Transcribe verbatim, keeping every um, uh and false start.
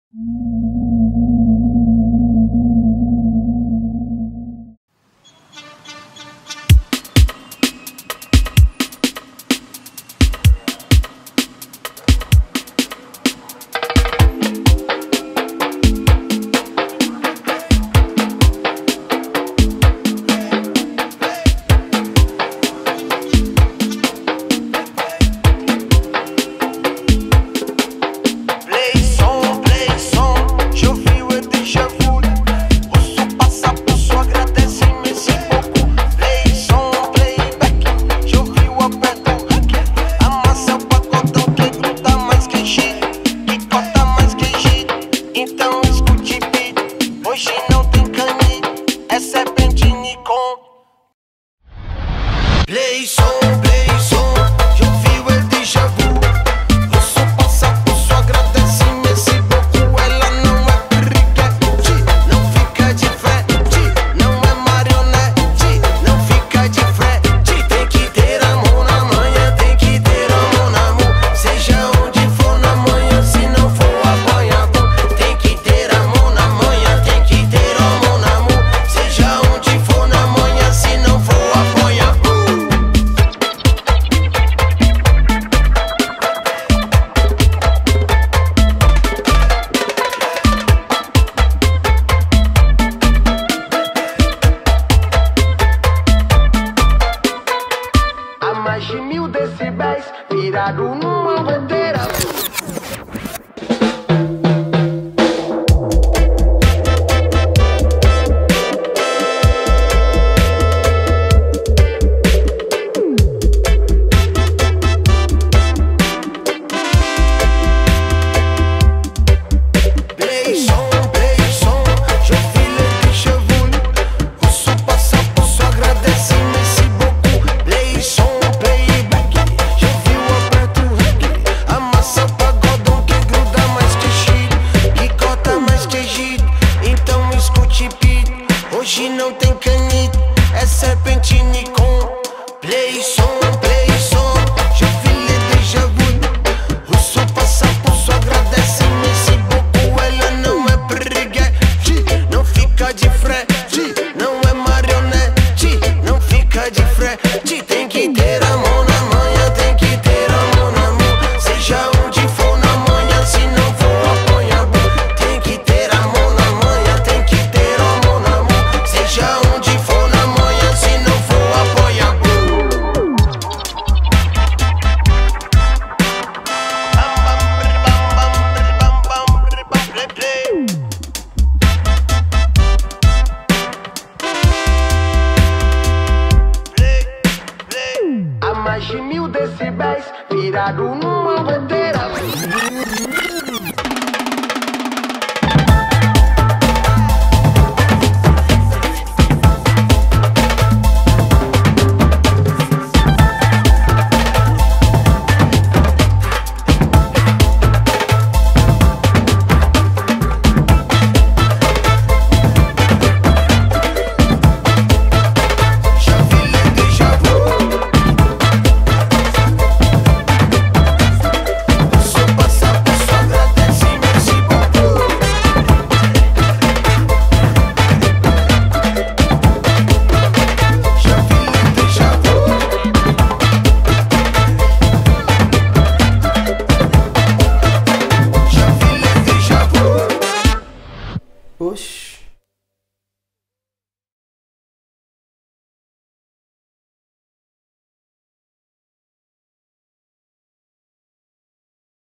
Play som, play som, já ouviu é déjà vu. O som passa por sua, agradece merci beaucoup. Ela não é piriguete, não fica de frente, não é marionete, não fica de frente. Tem que ter amor na manhã, tem que ter amor na mão. Seja onde for na manhã, se não for apanhar bom. Tem que ter amor na manhã, tem que ter amor na mão. Seja onde for na manhã, se não for apanhar bom. A mais de mil decibéis, virado numa bandeira. Play som, play som, je file et je voule. O som passa por sua, agradece merci beaucoup. Play som, playback, já viu aperto o reggae. Amassa o pagodão que gruda mais que shit, que corta mais que hit. Então escute beat, hoje não tem canita, é serpentine com. Play som, play som, já file et déjà vu. O som passa por sua, agradece merci beaucoup. Ela não é piriguete, não fica de frente, não é marionete, não fica de frente. Tem que ter amor na manhã, tem que ter amor na mão. Seja onde for na manhã, se não for apanhar bom. Tem que ter amor na manhã, tem que ter amor na mão. Seja onde for na manhã, se não for apanhar bom. A mais de mil decibéis, virado numa bandeira. Já file et déjà vu. O som passa por sua, agradece merci beaucoup. Já file et déjà vu. Já file et déjà vu. Oxi.